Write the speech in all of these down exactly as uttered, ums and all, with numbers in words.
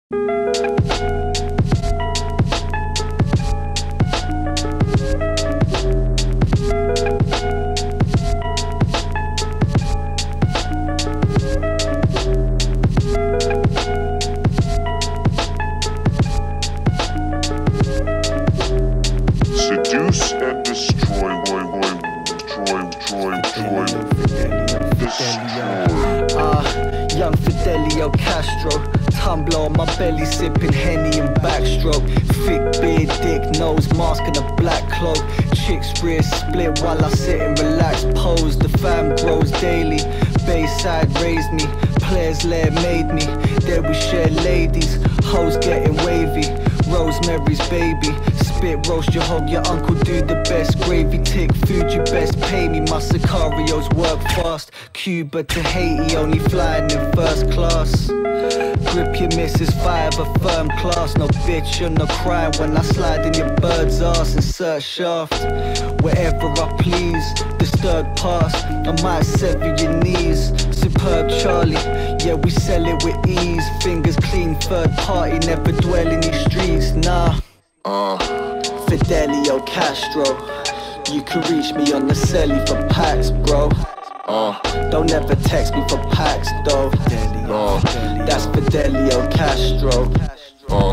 Seduce and destroy, boy, boy, destroy, destroy, destroy, destroy. Ah, young Fidelio Castro, tumbler on my belly, sipping Henny and backstroke. Thick beard, dick, nose, mask and a black cloak. Chicks rear split while I sit and relax, pose. The fam grows daily, Bayside raised me, players lair made me. There we share ladies, hoes getting wavy. Rosemary's baby, spit roast your hog, your uncle do the best. Gravy tick, food you best pay me. My Sicarios work fast, Cuba to Haiti, only flying in first class. Grip your missus, five a firm class. No bitch, you're not crying when I slide in your bird's ass. Insert shaft, wherever I please. Disturbed past, I might sever your knees. Superb Charlie, yeah we sell it with ease. Fingers clean, third party, never dwell in these streets, nah. Uh, Fidelio Castro, you can reach me on the celly for packs, bro. Uh, don't ever text me for packs, though. Uh, that's Fidelio Castro. Uh,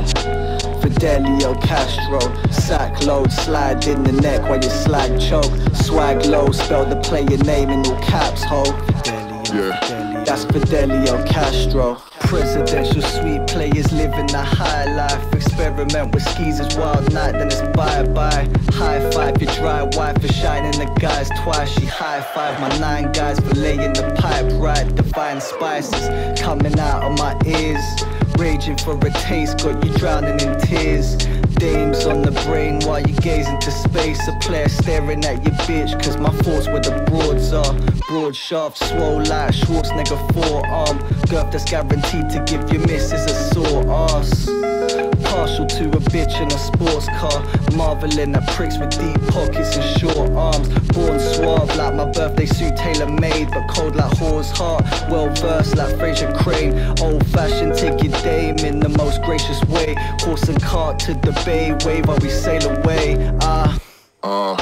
Fidelio Castro, sack load, slide in the neck while you slag choke. Swag low, spell the player name in all caps, ho. Yeah. That's Fidelio Castro. Presidential suite, players living the high life. Experiment with skis is wild night, then it's bye-bye. High five your dry wife for shining the guys twice. She high five my nine guys for laying the pipe right. Divine spices coming out of my ears. Raging for a taste, got you drowning in tears. Dames on the brain while you gaze into space. A player staring at your bitch, cause my thoughts where the broads are. Broad shaft, swole like Schwarzenegger forearm. Girth that's guaranteed to give your missus a sore ass. Partial to a bitch in a sports car, marveling at pricks with deep pockets and short arms. Born suave like my birthday suit, tailor-made, but cold like whore's heart. Well versed like Fraser Crane, old-fashioned, take your dame in the most gracious way. Horse and cart to the bay, wave while we sail away. Ah, uh,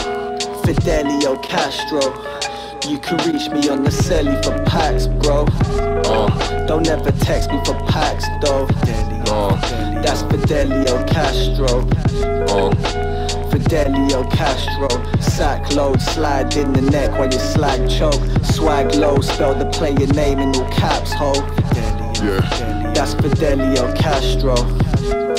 Fidelio Castro, you can reach me on the celly for packs, bro. Uh, don't ever text me for packs, though. Uh, that's Fidelio Castro. Uh, Fidelio Castro, sack load, slide in the neck while you slag choke. Swag low, spell the player name in all caps, ho. Yeah. That's Fidelio Castro.